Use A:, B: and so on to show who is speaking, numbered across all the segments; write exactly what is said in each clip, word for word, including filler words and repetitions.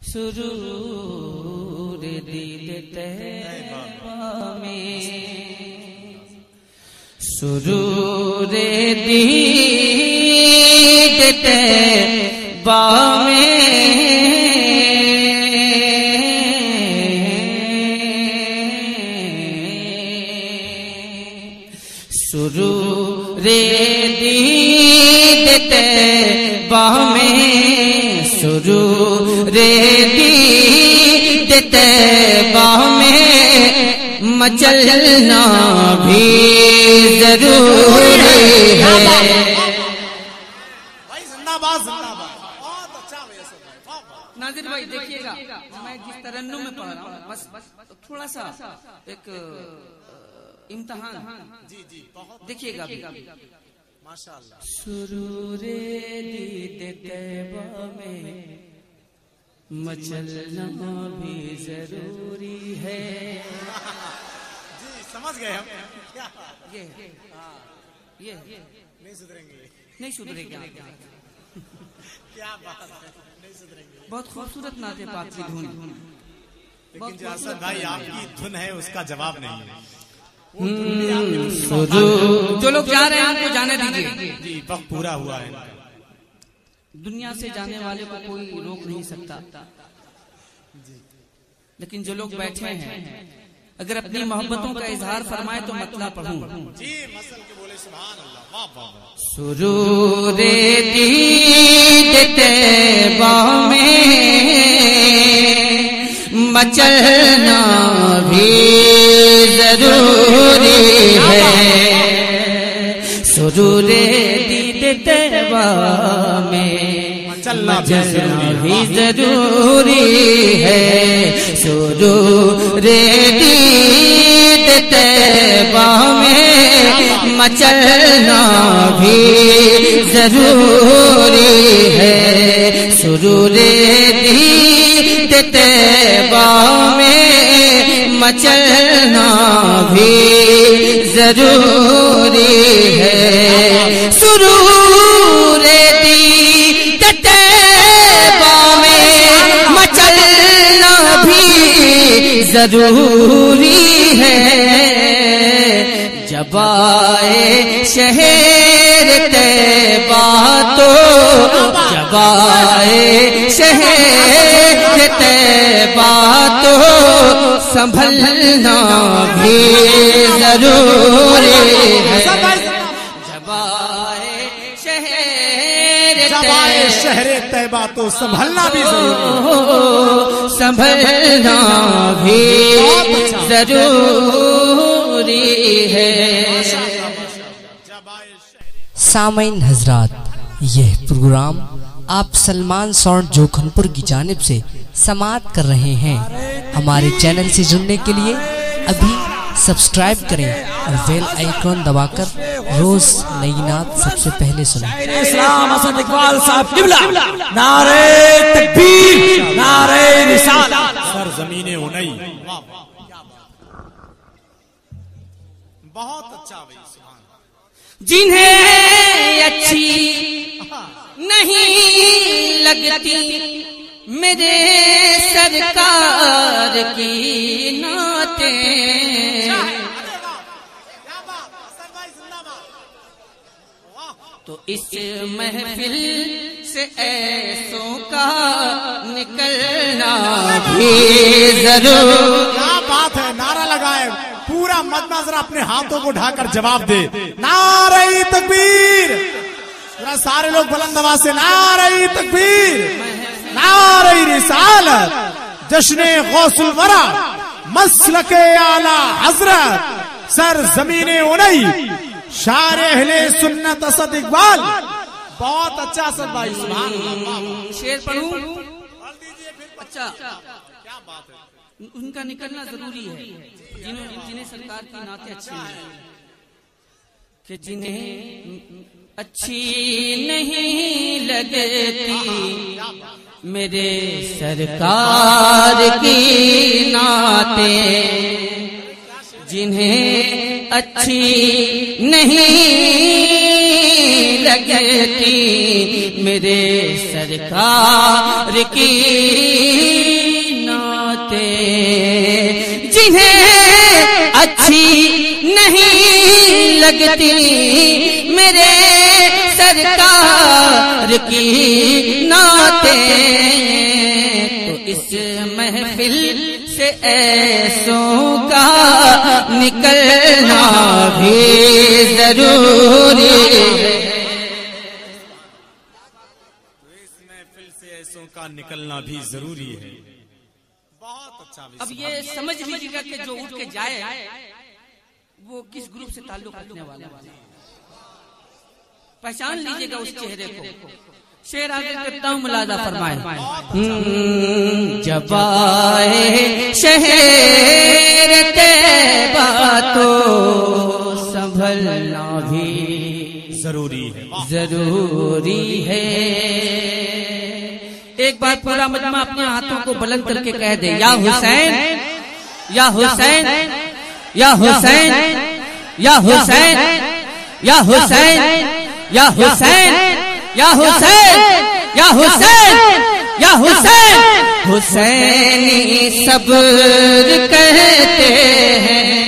A: सुरूर दीद तैबा में, सुरूर दीद तैबा में, सुरूर दीद तैबा में, सुरूर दीद तैबा में मचलना भी जरूरी है।
B: भाई जिंदाबाद जिंदाबाद, बहुत अच्छा वैसे।
A: नाज़िर भाई देखिएगा, मैं जिस तरन्नुम में पढ़ रहा हूँ बस थोड़ा सा एक इम्तिहान,
B: जी जी बहुत
A: देखिएगा
B: माशाअल्लाह।
A: सुरूरे दीद तैबा में मचलना भी जरूरी है।
B: जी समझ गए हम। क्या
A: ये ये
B: नहीं सुधरेंगे,
A: नहीं सुधरेगा।
B: क्या बात है, नहीं सुधरेंगे।
A: बहुत खूबसूरत नाते पाक की धुन,
B: लेकिन जो असद भाई आपकी धुन है उसका जवाब नहीं है।
A: जो लोग जा रहे हैं उनको जाने दीजिए
B: जी, वक्त पूरा हुआ है।
A: दुनिया से जाने वाले को कोई रोक नहीं सकता, लेकिन जो लोग बैठे हैं अगर अपनी मोहब्बतों का इजहार फरमाए तो मतला पढ़ूं।
B: जी मसल के बोले सुभान अल्लाह, वाह वाह।
A: सुरूर दीद तैबा में मचलना भी जरूरी है, सुरूर दीद तैबा में मचलना भी जरूरी है, सुरूर दीद तैबा में मचलना भी जरूरी है, सुरूर दीद तैबा में मचलना भी जरूरी है, सुरूर दीद तैबा में मचलना भी जरूरी है, जब आए शहर तैबा तो, जब आए शहर तैबा तो संभलना भी जरूरी है, जब आए शहर
B: शहर तैबा तो संभलना भी जरूरी,
A: संभलना भी जरूरी है।
C: सामईन हजरात, यह प्रोग्राम आप सलमान साउंड जोखनपुर की जानिब से समाअत कर रहे हैं। हमारे चैनल से जुड़ने के लिए अभी सब्सक्राइब करें और बेल आइकॉन दबाकर रोज नई नात सबसे पहले सुनें।
D: इस्लाम हसन इकबाल साहब किबला, नारे तकबीर, नारे रिसालत।
B: सर ज़मीने उनई, बहुत अच्छा भाई।
A: जिन्हें अच्छी नहीं लगती मेरे सरकार की नाते, तो इस महफिल से ऐसों का निकलना भी जरूर।
B: क्या बात है, नारा लगाए पूरा मजमा, जरा अपने हाथों को ढाकर जवाब दे। नारे तकबीर, जरा सारे लोग बुलंद आवाज से नारे तकबीर, नारे रिसालत, जश्ने गौसुल वरा, मसलके आला हजरत, सर ज़मीने उनई, शार अहले सुन्नत असद इकबाल। बहुत अच्छा असद भाई,
A: शेर पढ़ूं? अच्छा,
B: क्या बात है,
A: उनका निकलना जरूरी है जिन्हें जिन्हें सरकार की नाते अच्छी नहीं, कि जिन्हें अच्छी नहीं लगती मेरे सरकार की नाते, जिन्हें अच्छी नहीं लगती मेरे सरकार की नाते, जिन्हें अच्छी नहीं लगती मेरे सरकार की नाते, तो इस महफिल से ऐसों का निकलना भी जरूरी है।
B: का निकलना भी जरूरी है। बहुत अच्छा।
A: अब ये समझ लीजिएगा कि जो उठ के जाए वो किस ग्रुप से ताल्लुक रखने वाला है, पहचान लीजिएगा उस चेहरे को। शेर आगे करता हूँ, मुलाजा फरमाए। जब आए शहर तैबा तो संभलना भी
B: जरूरी है,
A: जरूरी है। एक बार पूरा मजमा अपने हाथों को बुलंद करके कह दे, या हुसैन, या हुसैन, या हुसैन, या हुसैन, या हुसैन, या हुसैन, या हुसैन, या हुसैन, या हुसैन, हुसैनी सब्र कहते हैं।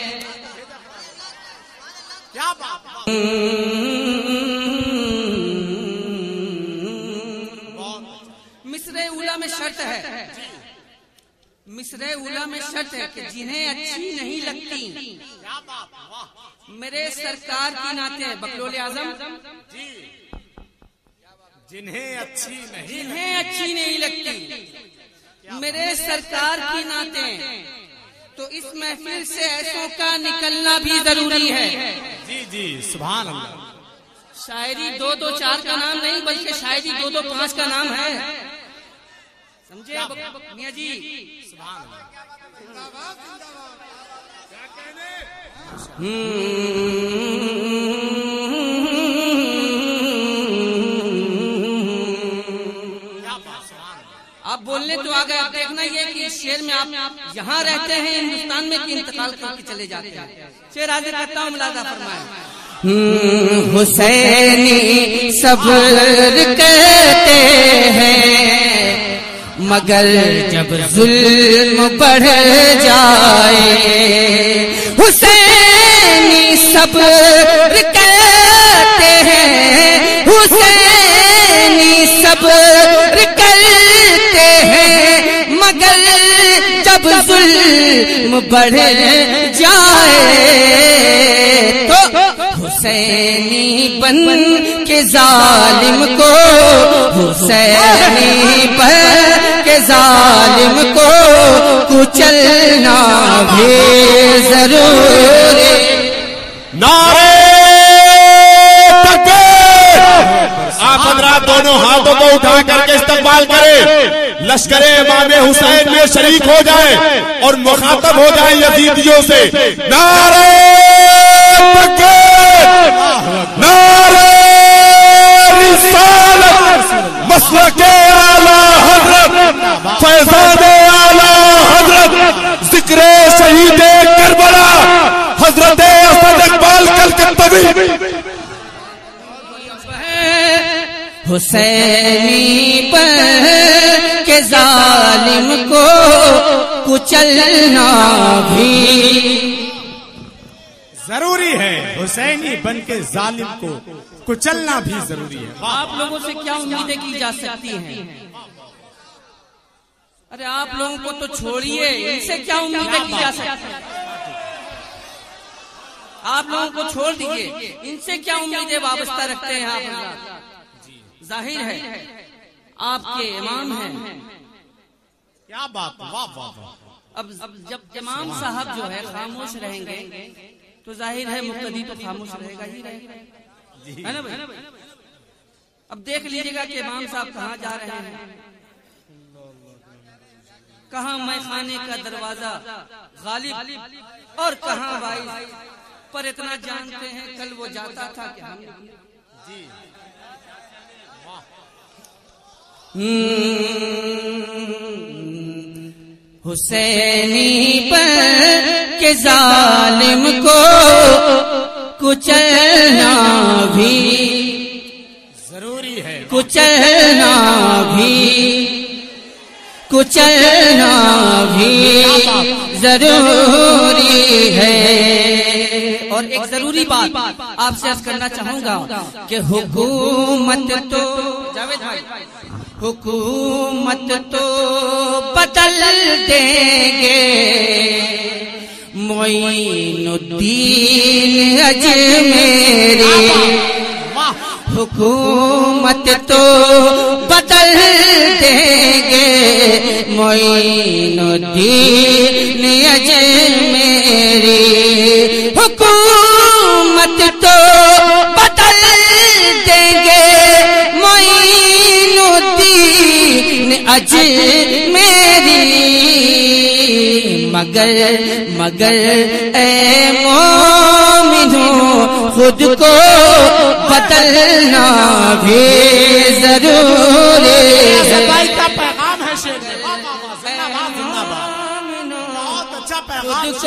B: क्या बात।
A: मिसरे उला में शर्त है, मिसरे उला में शर्त है कि जिन्हें अच्छी नहीं लगती मेरे सरकार की नाते, बकलोल आजम,
B: जिन्हें अच्छी नहीं
A: जिन्हें अच्छी नहीं लगती मेरे सरकार की नाते, तो इस महफिल से ऐसों का निकलना भी जरूरी है।
B: जी जी, सुभान अल्लाह।
A: शायरी दो दो चार का नाम नहीं, बल्कि शायरी दो दो पांच का नाम है, समझे मियां जी?
B: सुभान अल्लाह।
A: आप बोलने तो आ गए, आप देखना ये कि इस शेर में आप यहाँ रहते हैं हिंदुस्तान में कि इंतकाल करके चले जाते हैं। शेर आगे करता हूँ, मुलाजा फरमाए। हुसैनी सब्र कहते हैं मगर जब जुल्म बढ़ जाए, हुसैनी सब्र कहते हैं, हुसैनी सब्र करते हैं मगर जब जुल्म बढ़ जाए तो हुसैनी बन के जालिम को, हुसैनी बन के जालिम को कुचलना भी जरूरी।
E: नारे तकबीर। आप हजरात दोनों हाथों को उठा करके इस्तकबाल करें, लश्करे इमाम हुसैन में शरीक हो जाए और मुखातब हो जाए यजीदियों से। नारे तकबीर, नारे रिसालत, मसलके आला हजरत, फैज़ाने आला हजरत, जिक्रे शहीदे करबला हजरत असद इकबाल कलकत्तवी।
A: हुसैनी पर के जालिम को कुचलना भी
B: जरूरी है, हुसैनी बन के जालिम को कुचलना भी जरूरी है।
A: आप लोगों से क्या उम्मीदें की जा सकती हैं? अरे आप लोगों को तो छोड़िए, इनसे क्या उम्मीदें की जा सकती हैं? आप लोगों को छोड़ दीजिए, इनसे क्या उम्मीदें वाबस्ता रखते हैं आप? जाहिर है आपके इमाम हैं।
B: क्या बात, वाह वाह।
A: अब जब इमाम साहब जो है खामोश रहेंगे तो जाहिर है मुक्तदी तो खामोश रहेगा ही रहेगा, है ना भाई? अब देख लीजिएगा कि इमाम साहब कहाँ जा रहे हैं, कहाँ मैं खाने का दरवाजा गालिब और कहाँ वाइस, पर इतना जानते हैं कल वो जाता था क्या? जी हुसैनी पर के जालिम को कुचलना भी
B: जरूरी है,
A: कुचलना भी कुचलना भी जरूरी है। और एक जरूरी बात आपसे अर्ज करना चाहूंगा कि हुकूमत तो जावेद भाई हुकूमत तो बदल देंगे, मोइनुद्दीन अजमेरी हुकूमत तो बदल देंगे, मोइनुद्दीन अजमेरी हुकूमत तो बदल देंगे, मोइनुद्दीन अजमेरी। मगर मगर ए मोमिनो खुद को बदलना भी जरूरी है।
B: भाई का पैगाम है शेर में। जिंदाबाद जिंदाबाद, बहुत अच्छा पैगाम
A: खुद को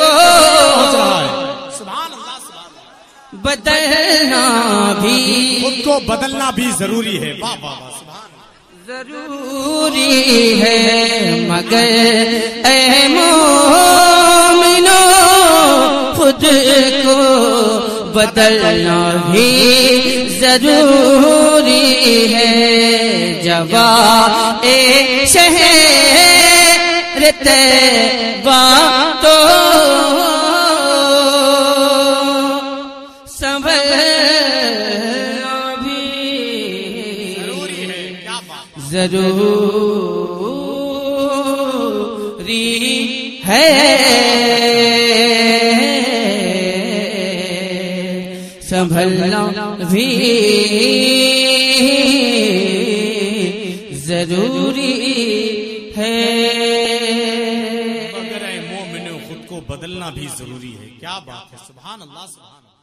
B: सुभान अल्लाह सुभान
A: बदलना भी
B: खुद को बदलना भी जरूरी है। वाह वाह वाह सुभान
A: जरूरी है। मगर ए मोमिनो खुद को बदलना भी जरूरी है। जवाए शहर तैबा तो संभलना भी
B: जरूरी है। क्या बात
A: जरूरी है। संभलना भी जरूरी है।
B: मगर ए मोमिनो खुद को बदलना भी जरूरी है। क्या बात है सुभान अल्लाह सुभान अल्लाह।